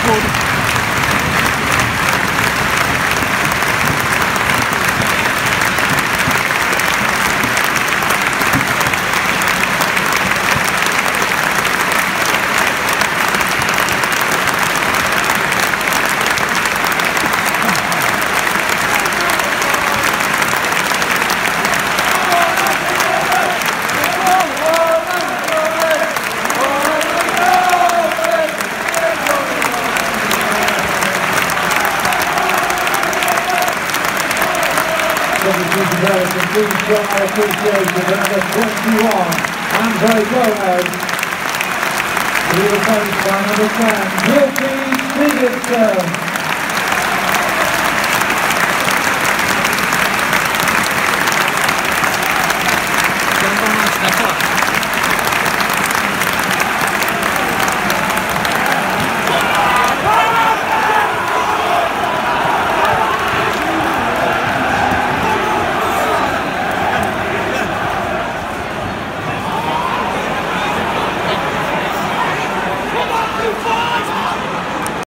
Please show my appreciation to number 21, Andre Gomez. We will finish by number 10, Wilkie Stevenson.